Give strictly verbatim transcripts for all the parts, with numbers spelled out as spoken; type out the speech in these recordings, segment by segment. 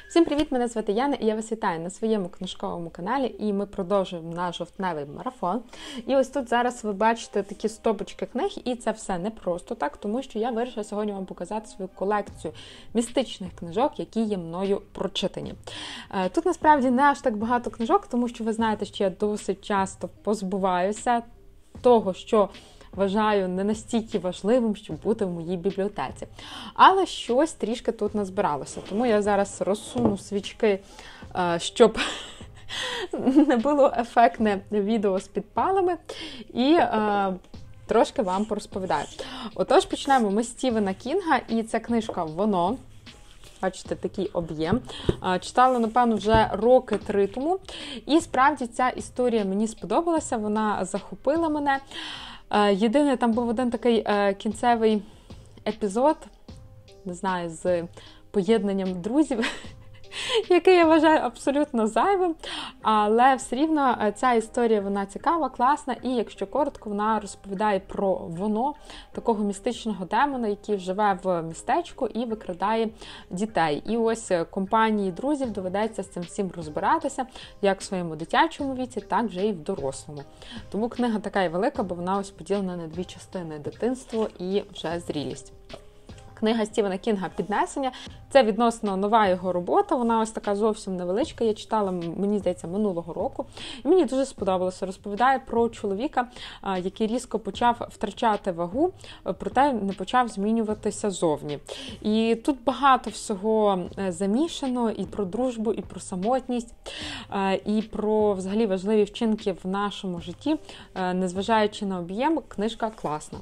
Всім привіт! Мене звати Яна і я вас вітаю на своєму книжковому каналі, і ми продовжуємо наш жовтневий марафон. І ось тут зараз ви бачите такі стопочки книг, і це все не просто так, тому що я вирішила сьогодні вам показати свою колекцію містичних книжок, які є мною прочитані. Тут насправді не аж так багато книжок, тому що ви знаєте, що я досить часто позбуваюся того, що вважаю не настільки важливим, щоб бути в моїй бібліотеці. Але щось трішки тут назбиралося. Тому я зараз розсуну свічки, щоб не було ефектне відео з підпалами. І трошки вам порозповідаю. Отож, почнемо ми з Стівена Кінга, і ця книжка «Воно». Бачите, такий об'єм. Читала, напевно, вже роки три тому. І справді ця історія мені сподобалася, вона захопила мене. Єдине, там був один такий кінцевий епізод, не знаю, з поєднанням друзів, який я вважаю абсолютно зайвим, але все рівно ця історія, вона цікава, класна, і якщо коротко, вона розповідає про воно, такого містичного демона, який живе в містечку і викрадає дітей. І ось компанії друзів доведеться з цим всім розбиратися, як в своєму дитячому віці, так вже і в дорослому. Тому книга така і велика, бо вона ось поділена на дві частини – дитинство і вже зрілість. Книга Стівена Кінга «Піднесення». Це відносно нова його робота, вона ось така зовсім невеличка, я читала, мені здається, минулого року. І мені дуже сподобалося. Розповідає про чоловіка, який різко почав втрачати вагу, проте не почав змінюватися зовні. І тут багато всього замішано, і про дружбу, і про самотність, і про взагалі важливі вчинки в нашому житті. Незважаючи на об'єм, книжка класна.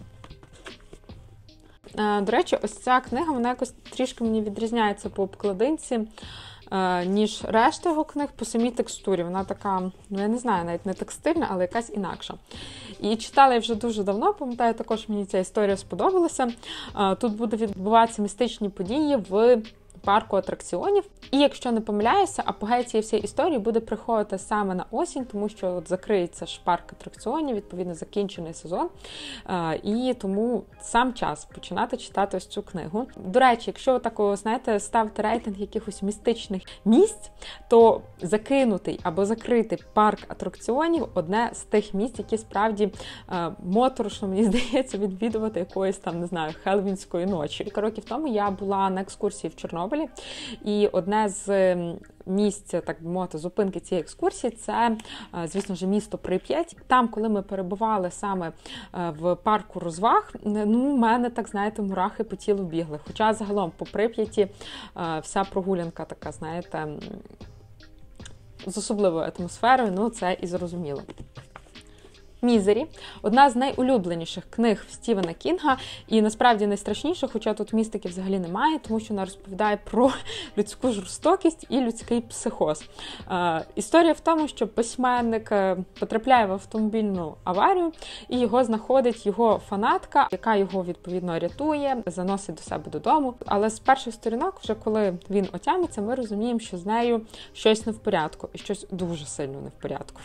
До речі, ось ця книга, вона якось трішки мені відрізняється по обкладинці, ніж решта його книг по самій текстурі. Вона така, ну я не знаю, навіть не текстильна, але якась інакша. І читала я вже дуже давно, пам'ятаю, також мені ця історія сподобалася. Тут будуть відбуватися містичні події в парку атракціонів. І якщо не помиляюся, апогей цієї всієї історії буде приходити саме на осінь, тому що от закриється ж парк атракціонів, відповідно закінчений сезон. І тому сам час починати читати ось цю книгу. До речі, якщо так, знаєте, ставити рейтинг якихось містичних місць, то закинутий або закритий парк атракціонів – одне з тих місць, які справді моторошно, мені здається, відвідувати якоїсь там, не знаю, хеллоуінської ночі. Кілька років тому я була на екскурсії в Чорнобилі, і одне з місць, так би мовити, зупинки цієї екскурсії – це, звісно ж, місто Прип'ять. Там, коли ми перебували саме в парку розваг, ну, в мене, так, знаєте, мурахи по тілу бігли. Хоча, загалом, по Прип'яті вся прогулянка така, знаєте, з особливою атмосферою, ну, це і зрозуміло. «Мізері» – одна з найулюбленіших книг Стівена Кінга, і насправді найстрашніша, хоча тут містики взагалі немає, тому що вона розповідає про людську жорстокість і людський психоз. Е, історія в тому, що письменник потрапляє в автомобільну аварію, і його знаходить його фанатка, яка його, відповідно, рятує, заносить до себе додому. Але з перших сторінок, вже коли він отямиться, ми розуміємо, що з нею щось не в порядку, і щось дуже сильно не в порядку.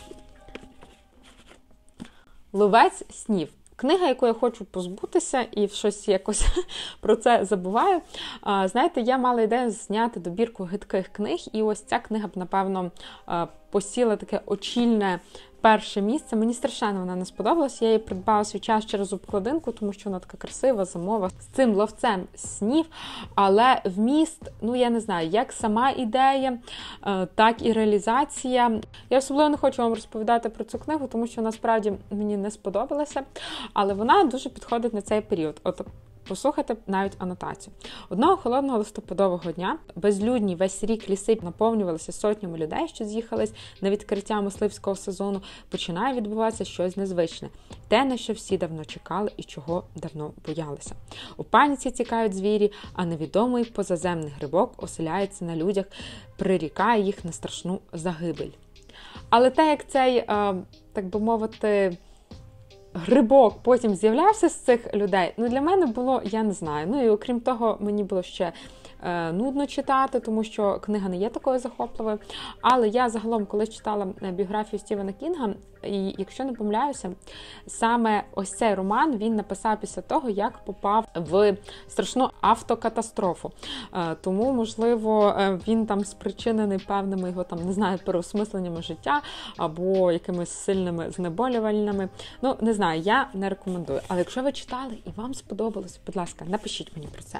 «Ловець снів». Книга, яку я хочу позбутися і щось якось про це забуваю. Знаєте, я мала ідею зняти добірку гидких книг, і ось ця книга б, напевно, посіла таке очільне перше місце. Мені страшенно вона не сподобалась. Я її придбала свій час через обкладинку, тому що вона така красива, зимова, з цим ловцем снів. Але вміст, ну я не знаю, як сама ідея, так і реалізація. Я особливо не хочу вам розповідати про цю книгу, тому що насправді мені не сподобалася. Але вона дуже підходить на цей період. От послухайте навіть анотацію. Одного холодного листопадового дня безлюдні весь рік ліси наповнювалися сотнями людей, що з'їхались на відкриття мисливського сезону. Починає відбуватися щось незвичне. Те, на що всі давно чекали і чого давно боялися. У паніці тікають звірі, а невідомий позаземний грибок оселяється на людях, прирікає їх на страшну загибель. Але те, як цей, так би мовити, грибок потім з'являвся з цих людей, ну для мене було, я не знаю. Ну і окрім того, мені було ще е, нудно читати, тому що книга не є такою захопливою. Але я загалом, коли читала біографію Стівена Кінга, і якщо не помиляюся, саме ось цей роман він написав після того, як попав в страшну автокатастрофу. Е, тому, можливо, він там спричинений певними його, там, не знаю, переосмисленнями життя або якимись сильними знеболювальними. Ну, не знаю, я не рекомендую. Але якщо ви читали і вам сподобалось, будь ласка, напишіть мені про це.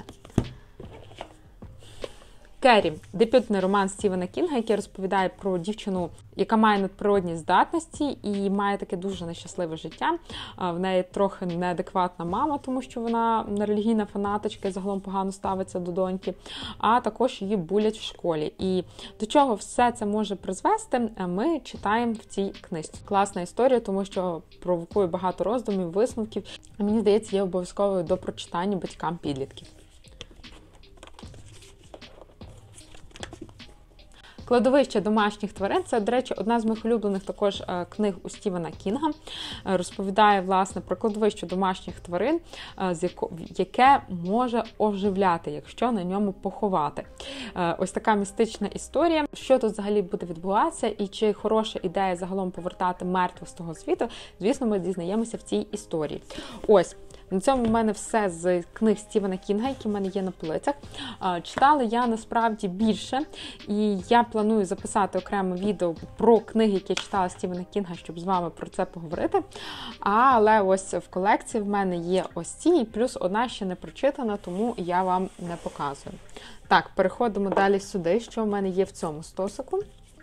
Керрі – дебютний роман Стівена Кінга, який розповідає про дівчину, яка має надприродні здатності і має таке дуже нещасливе життя. В неї трохи неадекватна мама, тому що вона релігійна фанаточка і загалом погано ставиться до доньки, а також її булять в школі. І до чого все це може призвести, ми читаємо в цій книжці. Класна історія, тому що провокує багато роздумів, висновків. Мені здається, є обов'язковою до прочитання батькам підлітків. «Кладовище домашніх тварин» – це, до речі, одна з моїх улюблених також книг у Стівена Кінга. Розповідає, власне, про кладовище домашніх тварин, яке може оживляти, якщо на ньому поховати. Ось така містична історія. Що тут взагалі буде відбуватися і чи хороша ідея загалом повертати мертвих з того світу, звісно, ми дізнаємося в цій історії. Ось. На цьому в мене все з книг Стівена Кінга, які в мене є на полицях. Читала я насправді більше, і я планую записати окреме відео про книги, які я читала Стівена Кінга, щоб з вами про це поговорити. Але ось в колекції в мене є ось ці, і плюс одна ще не прочитана, тому я вам не показую. Так, переходимо далі сюди, що в мене є в цьому стосику.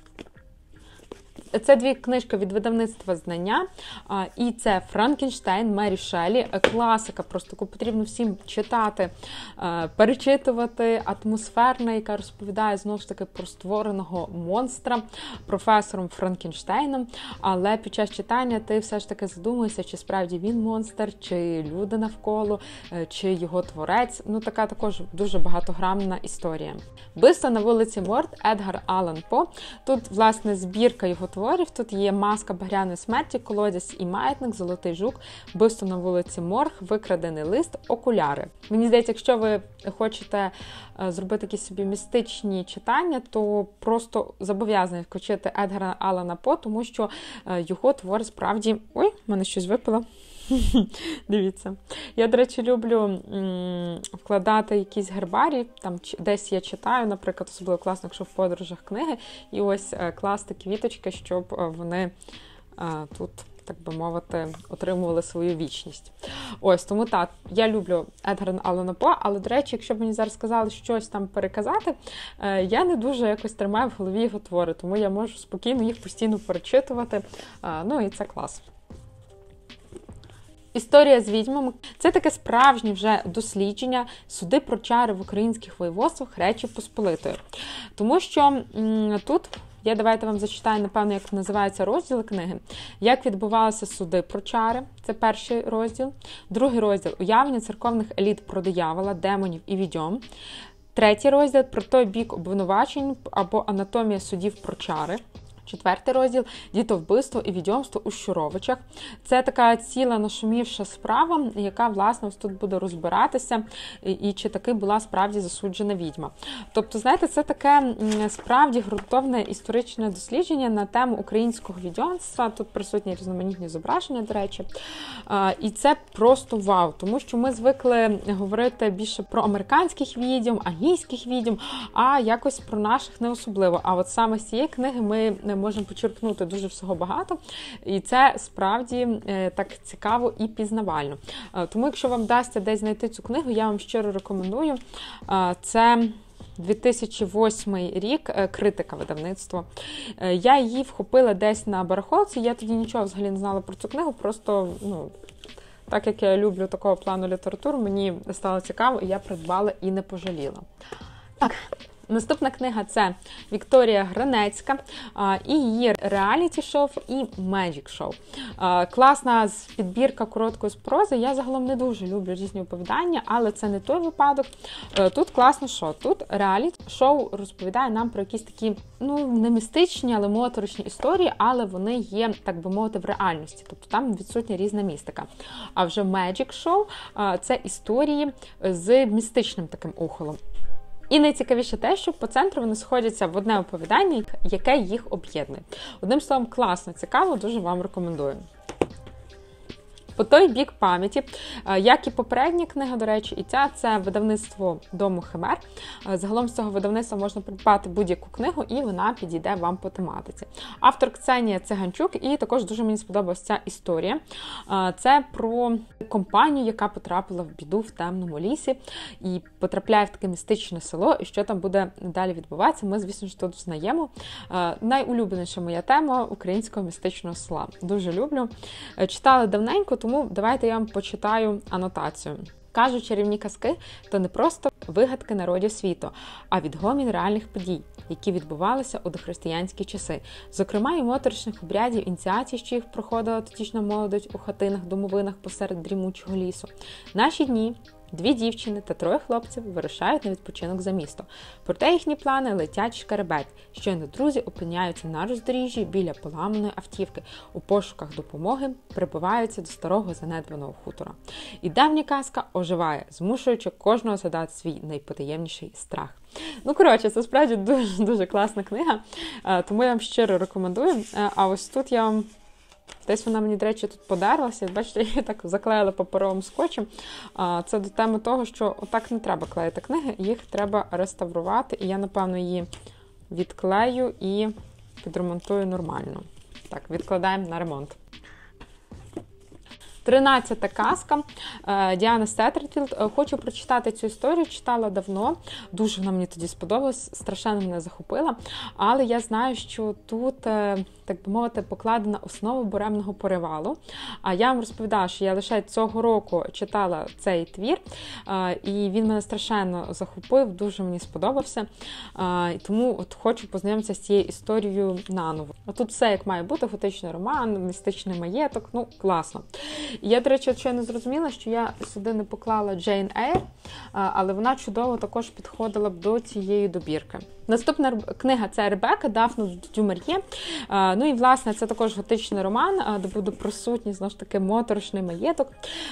Це дві книжки від видавництва «Знання», і це «Франкенштейн» Мері Шеллі. Класика, просто яку потрібно всім читати, перечитувати, атмосферна, яка розповідає, знову ж таки, про створеного монстра професором Франкенштейном, але під час читання ти все ж таки задумуєшся, чи справді він монстр, чи люди навколо, чи його творець. Ну, така також дуже багатогранна історія. «Вбивство на вулиці Морд» Едгар Аллан По. Тут, власне, збірка його творів. Тут є «Маска багряної смерті», «Колодязь і маятник», «Золотий жук», «Вбивство на вулиці Морг», «Викрадений лист», «Окуляри». Мені здається, якщо ви хочете зробити якісь собі містичні читання, то просто зобов'язані включити Едгара Аллана По, тому що його твори справді... Ой, в мене щось випало. Дивіться. Я, до речі, люблю м, вкладати якісь гербарі, там десь я читаю, наприклад, особливо класно, якщо в подорожах книги, і ось е, класти квіточки, щоб вони е, тут, так би мовити, отримували свою вічність. Ось, тому так, я люблю Едгара Аллана По, але, до речі, якщо б мені зараз сказали щось там переказати, е, я не дуже якось тримаю в голові його твори, тому я можу спокійно їх постійно перечитувати, е, ну і це клас. «Історія з відьмами» – це таке справжнє вже дослідження суди про чари в українських воєводствах Речі Посполитої. Тому що м, тут, я давайте вам зачитаю, напевно, як називаються розділи книги. Як відбувалися суди про чари – це перший розділ. Другий розділ – уявлення церковних еліт про диявола, демонів і відьом. Третій розділ – про той бік обвинувачень або анатомія судів про чари. Четвертий розділ – дітовбивство і відьомство у Щуровичах. Це така ціла нашумівша справа, яка, власне, ось тут буде розбиратися, і, і чи таки була справді засуджена відьма. Тобто, знаєте, це таке справді ґрунтовне історичне дослідження на тему українського відьомства. Тут присутні різноманітні зображення, до речі. І це просто вау, тому що ми звикли говорити більше про американських відьом, англійських відьом, а якось про наших не особливо. А от саме з цієї книги ми можемо почерпнути дуже всього багато, і це справді е, так цікаво і пізнавально. Е, тому, якщо вам вдасться десь знайти цю книгу, я вам щиро рекомендую. Е, це дві тисячі восьмий рік, е, Критика видавництво. Е, я її вхопила десь на барахолці, я тоді нічого взагалі не знала про цю книгу, просто, ну, так як я люблю такого плану літературу, мені стало цікаво, і я придбала і не пожаліла. Так. Наступна книга – це Вікторія Гранецька і її реаліті-шоу і меджик-шоу. Класна підбірка короткої прози. Я загалом не дуже люблю різні оповідання, але це не той випадок. Тут класно що? Тут реаліті-шоу розповідає нам про якісь такі, ну, не містичні, але моторичні історії, але вони є, так би мовити, в реальності. Тобто там відсутня різна містика. А вже меджик-шоу – це історії з містичним таким ухилом. І найцікавіше те, що по центру вони сходяться в одне оповідання, яке їх об'єднує. Одним словом, класно, цікаво, дуже вам рекомендую. По той бік пам'яті, як і попередня книга, до речі, і ця, це видавництво Дому Химер. Загалом з цього видавництва можна придбати будь-яку книгу, і вона підійде вам по тематиці. Автор Ксенія Циганчук, і також дуже мені сподобалася ця історія. Це про компанію, яка потрапила в біду в темному лісі і потрапляє в таке містичне село, і що там буде далі відбуватися, ми, звісно ж, тут взнаємо. Найулюбленіша моя тема українського містичного села. Дуже люблю. Читала давненько, тому давайте я вам почитаю анотацію. Кажуть, чарівні казки – то не просто вигадки народів світу, а відгомін реальних подій, які відбувалися у дохристиянські часи. Зокрема, і моторошних обрядів ініціацій, що їх проходила тодішня молодь у хатинах, домовинах посеред дрімучого лісу. Наші дні дві дівчини та троє хлопців вирушають на відпочинок за місто. Проте їхні плани летять шкереберть. Щойно друзі опиняються на роздоріжжі біля поламаної автівки. У пошуках допомоги прибиваються до старого занедбаного хутора. І давня казка оживає, змушуючи кожного згадати свій найпотаємніший страх. Ну, коротше, це справді дуже-дуже класна книга, тому я вам щиро рекомендую. А ось тут я вам... Десь вона мені, до речі, тут подерлася. Бачите, я її так заклеїла паперовим скотчем. Це до теми того, що отак не треба клеїти книги, їх треба реставрувати. І я, напевно, її відклею і підремонтую нормально. Так, відкладаємо на ремонт. тринадцята казка Діани Сеттерфілд. Хочу прочитати цю історію, читала давно, дуже вона мені тоді сподобалась, страшенно мене захопила, але я знаю, що тут, так би мовити, покладена основа буремного перевалу. А я вам розповідала, що я лише цього року читала цей твір, і він мене страшенно захопив, дуже мені сподобався, і тому от хочу познайомитися з цією історією наново. Тут все як має бути, готичний роман, містичний маєток, ну класно. Я, до речі, ще не зрозуміла, що я сюди не поклала Джейн Ейр, але вона чудово також підходила б до цієї добірки. Наступна книга – це Ребека Дафна Дюмар'є. Ну і, власне, це також готичний роман, де буде присутній, знову ж таки, моторошний маєток.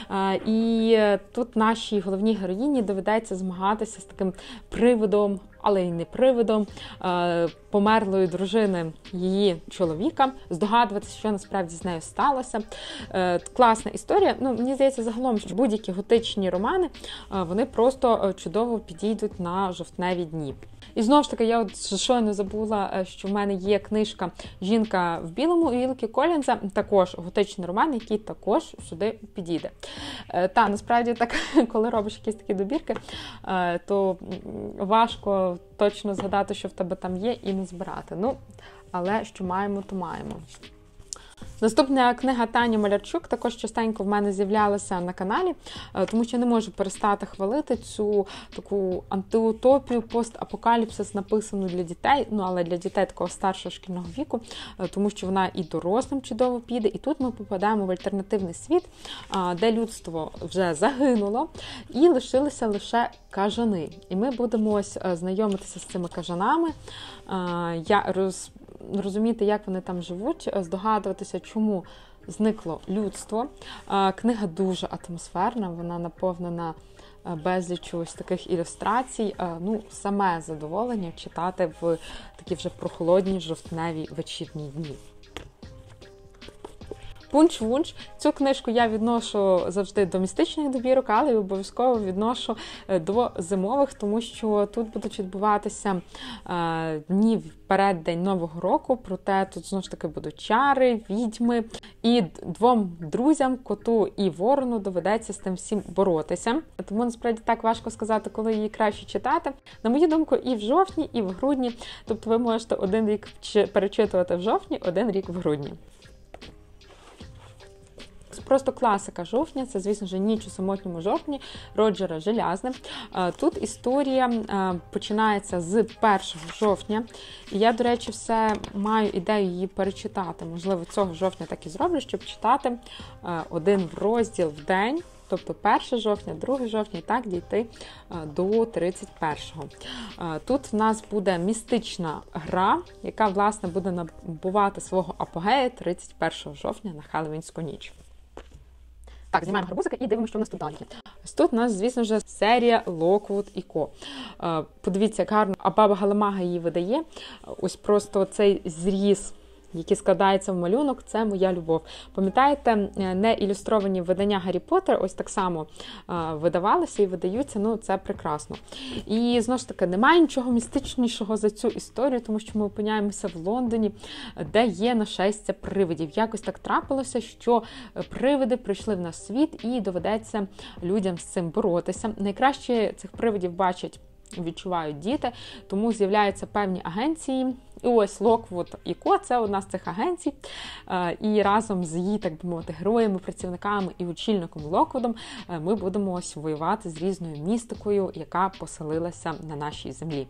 І тут нашій головній героїні доведеться змагатися з таким привидом, але й не привидом, померлої дружини її чоловіка, здогадуватися, що насправді з нею сталося. Класна історія. Ну, мені здається, загалом, що будь-які готичні романи, вони просто чудово підійдуть на жовтневі дні. І знову ж таки, я от щойно забула, що в мене є книжка «Жінка в білому» Іллі Колінза, також готичний роман, який також сюди підійде. Та, насправді, так, коли робиш якісь такі добірки, то важко точно згадати, що в тебе там є, і не збирати. Ну, але що маємо, то маємо. Наступна книга Тані Малярчук також частенько в мене з'являлася на каналі, тому що не можу перестати хвалити цю таку антиутопію, постапокаліпсис, написану для дітей, ну але для дітей такого старшого шкільного віку, тому що вона і дорослим чудово піде, і тут ми попадаємо в альтернативний світ, де людство вже загинуло і лишилися лише кажани. І ми будемо ось знайомитися з цими кажанами, я роз розуміти, як вони там живуть, здогадуватися, чому зникло людство. Книга дуже атмосферна, вона наповнена безлічу ось таких ілюстрацій. Ну, саме задоволення читати в такі вже прохолодні жовтневі вечірні дні. Пунч-вунч. Цю книжку я відношу завжди до містичних добірок, але й обов'язково відношу до зимових, тому що тут будуть відбуватися е, дні вперед День Нового року, проте тут знову ж таки будуть чари, відьми, і двом друзям, коту і ворону, доведеться з тим всім боротися. Тому насправді так важко сказати, коли її краще читати. На мою думку, і в жовтні, і в грудні. Тобто ви можете один рік перечитувати в жовтні, один рік в грудні. Просто класика жовтня, це, звісно ж, «Ніч у самотньому жовтні» Роджера Желязне. Тут історія починається з першого жовтня. І я, до речі, все маю ідею її перечитати. Можливо, цього жовтня так і зроблю, щоб читати один розділ в день. Тобто перше жовтня, друге жовтня, і так дійти до тридцять першого. Тут в нас буде містична гра, яка, власне, буде набувати свого апогея тридцять першого жовтня на Хеллоуінську ніч. Так, знімаємо гарбузики і дивимося, що в нас тут далі. Тут у нас, звісно ж, серія Lockwood і Ко. Подивіться, як гарно Абаба Галамага її видає. Ось просто цей зріз, який складається в малюнок, це моя любов. Пам'ятаєте, не ілюстровані видання Гаррі Поттер ось так само видавалися і видаються, ну це прекрасно. І знову ж таки, немає нічого містичнішого за цю історію, тому що ми опиняємося в Лондоні, де є нашестя привидів. Якось так трапилося, що привиди прийшли в наш світ і доведеться людям з цим боротися. Найкраще цих привидів бачать, відчувають діти, тому з'являються певні агенції. І ось Lockwood і Ко – це одна з цих агенцій. І разом з її, так би мовити, героями, працівниками і очільником Локвудом ми будемо ось воювати з різною містикою, яка поселилася на нашій землі.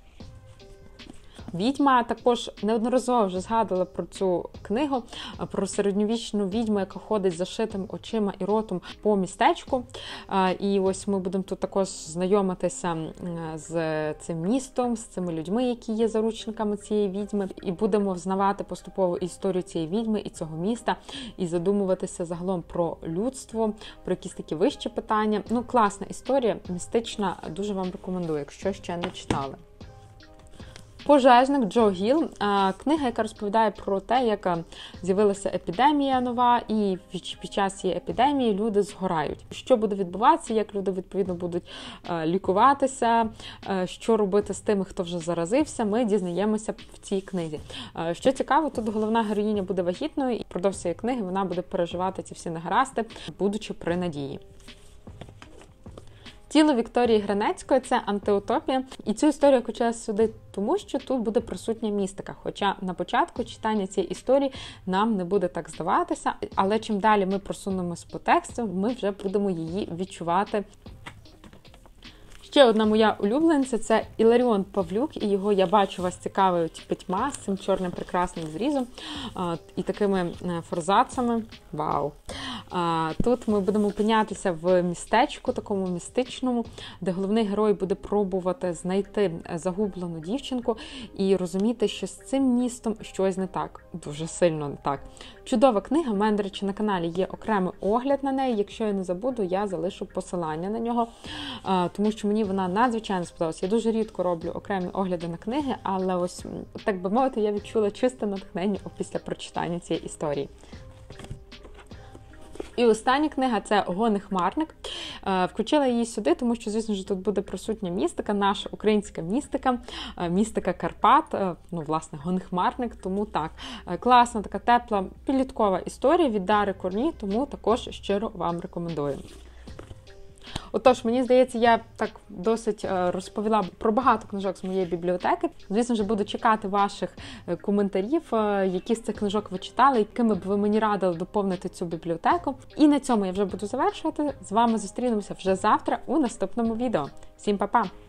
Відьма також неодноразово вже згадувала про цю книгу, про середньовічну відьму, яка ходить з зашитими очима і ротом по містечку. І ось ми будемо тут також знайомитися з цим містом, з цими людьми, які є заручниками цієї відьми. І будемо взнавати поступово історію цієї відьми і цього міста, і задумуватися загалом про людство, про якісь такі вищі питання. Ну, класна історія, містична, дуже вам рекомендую, якщо ще не читали. Пожежник Джо Гіл – книга, яка розповідає про те, як з'явилася епідемія нова, і під час цієї епідемії люди згорають. Що буде відбуватися, як люди, відповідно, будуть лікуватися, що робити з тими, хто вже заразився, ми дізнаємося в цій книзі. Що цікаво, тут головна героїня буде вагітною, і впродовж цієї книги вона буде переживати ці всі негаразди, будучи при надії. Тіло Вікторії Гранецької – це антиутопія. І цю історію я хотіла сюди, тому що тут буде присутня містика. Хоча на початку читання цієї історії нам не буде так здаватися, але чим далі ми просунемось по тексту, ми вже будемо її відчувати. Ще одна моя улюбленця – це Іларіон Павлюк, і його «Я бачу, вас цікавить пітьма» з цим чорним прекрасним зрізом і такими форзацами. Вау! Тут ми будемо опинятися в містечку, такому містичному, де головний герой буде пробувати знайти загублену дівчинку і розуміти, що з цим містом щось не так, дуже сильно не так. Чудова книга, в мене, до речі, на каналі є окремий огляд на неї, якщо я не забуду, я залишу посилання на нього, тому що мені вона надзвичайно сподобалася. Я дуже рідко роблю окремі огляди на книги, але ось, так би мовити, я відчула чисте натхнення після прочитання цієї історії. І остання книга – це «Гонехмарник». Включила її сюди, тому що, звісно ж, тут буде присутня містика, наша українська містика, містика Карпат, ну, власне, Гонехмарник, тому так. Класна, така тепла, підліткова історія від Дари Корні, тому також щиро вам рекомендую. Отож, мені здається, я так досить розповіла про багато книжок з моєї бібліотеки. Звісно ж, буду чекати ваших коментарів, які з цих книжок ви читали, якими б ви мені радили доповнити цю бібліотеку. І на цьому я вже буду завершувати. З вами зустрінемося вже завтра у наступному відео. Всім па-па!